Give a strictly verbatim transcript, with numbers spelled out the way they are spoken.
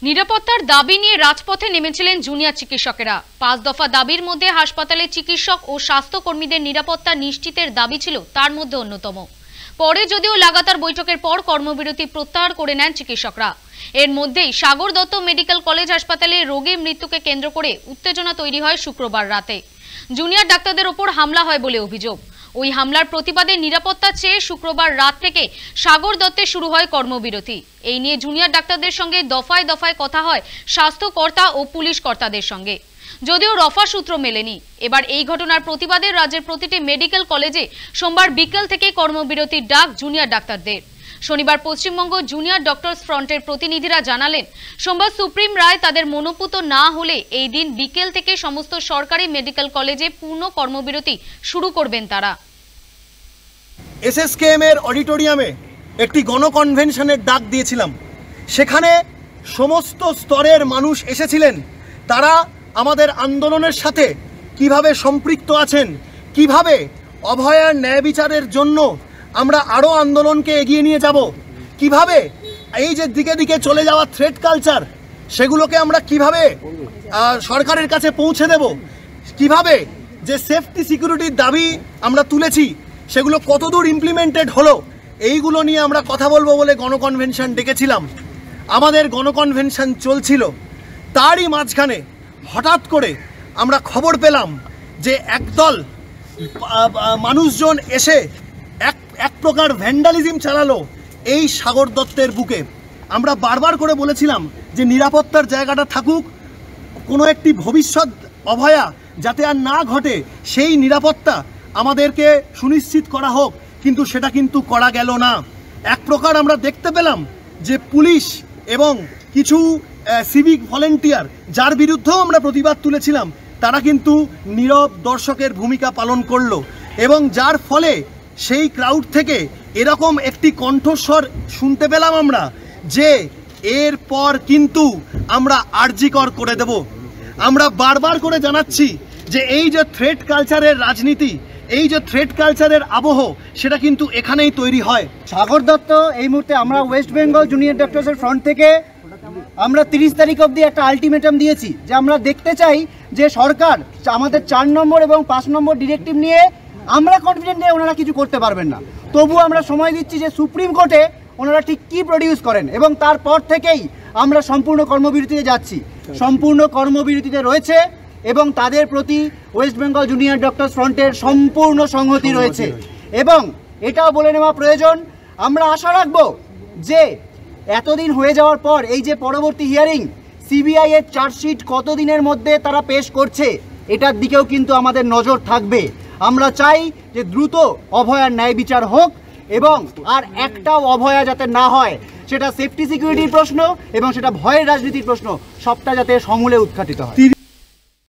নিরাপত্তার দাবি নিয়ে রাজপথে নেমেছিলেন জুনিয়র চিকিৎসকেরা। পাঁচ দফা দাবির মধ্যে হাসপাতালে চিকিৎসক ও স্বাস্থ্যকর্মীদের নিরাপত্তা নিশ্চিতের দাবি ছিল তার মধ্যে অন্যতম। পরে যদিও লাগাতার বৈঠকের পর কর্মবিরতি প্রত্যাহার করে নেন চিকিৎসকরা। এর মধ্যেই সাগর দত্ত মেডিকেল কলেজ হাসপাতালে রোগীর মৃত্যুকে কেন্দ্র করে উত্তেজনা তৈরি হয় শুক্রবার রাতে। জুনিয়র ডাক্তারদের ওপর হামলা হয় বলে অভিযোগ। ওই হামলার প্রতিবাদে নিরাপত্তা চেয়ে শুক্রবার রাত থেকে সাগর দত্তে শুরু হয় কর্মবিরতি। এই নিয়ে জুনিয়র ডাক্তারদের সঙ্গে দফায় দফায় কথা হয় স্বাস্থ্যকর্তা ও পুলিশ কর্তাদের সঙ্গে, যদিও রফা সূত্র মেলেনি। এবার এই ঘটনার প্রতিবাদে রাজ্যের প্রতিটি মেডিকেল কলেজে সোমবার বিকেল থেকে কর্মবিরতির ডাক জুনিয়র ডাক্তারদের। শনিবার পশ্চিমবঙ্গ জুনিয়র ডক্টরস ফ্রন্টের প্রতিনিধিরা জানালেন, সোমবার সুপ্রিম রায় তাদের মনোপুত না হলে এই দিন বিকেল থেকে সমস্ত সরকারি মেডিকেল কলেজে পূর্ণ কর্মবিরতি শুরু করবেন তারা। এসএসকেএম এর অডিটোরিয়ামে একটি গণকনভেনশনের ডাক দিয়েছিলাম। সেখানে সমস্ত স্তরের মানুষ এসেছিলেন। তারা আমাদের আন্দোলনের সাথে কিভাবে সম্পৃক্ত আছেন, কিভাবে অভয়ার ন্যায় বিচারের জন্য আমরা আরও আন্দোলনকে এগিয়ে নিয়ে যাব, কিভাবে এই যে দিকে দিকে চলে যাওয়া থ্রেট কালচার সেগুলোকে আমরা কিভাবে সরকারের কাছে পৌঁছে দেব, কিভাবে যে সেফটি সিকিউরিটির দাবি আমরা তুলেছি সেগুলো কতদূর ইমপ্লিমেন্টেড হলো, এইগুলো নিয়ে আমরা কথা বলবো বলে গণকনভেনশন ডেকেছিলাম। আমাদের গণকনভেনশন চলছিল, তারই মাঝখানে হঠাৎ করে আমরা খবর পেলাম যে একদল মানুষজন এসে এক এক প্রকার ভ্যান্ডালিজম চালালো এই সাগর দত্তের বুকে। আমরা বারবার করে বলেছিলাম যে নিরাপত্তার জায়গাটা থাকুক, কোনো একটি ভবিষ্যৎ অভয়া যাতে আর না ঘটে সেই নিরাপত্তা আমাদেরকে সুনিশ্চিত করা হোক, কিন্তু সেটা কিন্তু করা গেল না। এক প্রকার আমরা দেখতে পেলাম যে পুলিশ এবং কিছু সিভিক ভলেন্টিয়ার, যার বিরুদ্ধেও আমরা প্রতিবাদ তুলেছিলাম, তারা কিন্তু নীরব দর্শকের ভূমিকা পালন করলো এবং যার ফলে সেই ক্রাউড থেকে এরকম একটি কণ্ঠস্বর শুনতে পেলাম আমরা যে এরপর কিন্তু আমরা আরজিকর করে দেব। আমরা বারবার করে জানাচ্ছি যে এই যে থ্রেট কালচারের রাজনীতি, এই যে থ্রেট কালচারের আবহ, সেটা কিন্তু এখানেই তৈরি হয়। সাগর দত্ত এই মুহূর্তে আমরা ওয়েস্ট বেঙ্গল জুনিয়র ডক্টরসের ফ্রন্ট থেকে আমরা তিরিশ তারিখ অবধি একটা আলটিমেটাম দিয়েছি যে আমরা দেখতে চাই যে সরকার আমাদের চার নম্বর এবং পাঁচ নম্বর ডিরেক্টিভ নিয়ে আমরা কনফিডেন্ট নিয়ে ওনারা কিছু করতে পারবেন না। তবু আমরা সময় দিচ্ছি যে সুপ্রিম কোর্টে ওনারা ঠিক কী প্রডিউস করেন, এবং তারপর থেকেই আমরা সম্পূর্ণ কর্মবিরতিতে যাচ্ছি। সম্পূর্ণ কর্মবিরতিতে রয়েছে এবং তাদের প্রতি ওয়েস্ট বেঙ্গল জুনিয়র ডক্টরস ফ্রন্টের সম্পূর্ণ সংহতি রয়েছে। এবং এটাও বলে নেওয়া প্রয়োজন, আমরা আশা রাখব যে এতদিন হয়ে যাওয়ার পর এই যে পরবর্তী হিয়ারিং, সিবিআই এর চার্জশিট কতদিনের মধ্যে তারা পেশ করছে, এটার দিকেও কিন্তু আমাদের নজর থাকবে। আমরা চাই যে দ্রুত অভয়ার ন্যায় বিচার হোক এবং আর একটাও অভয়া যাতে না হয়, সেটা সেফটি সিকিউরিটির প্রশ্ন এবং সেটা ভয়ের রাজনীতির প্রশ্ন, সবটা যাতে সমূলে উৎখাটিত হয়।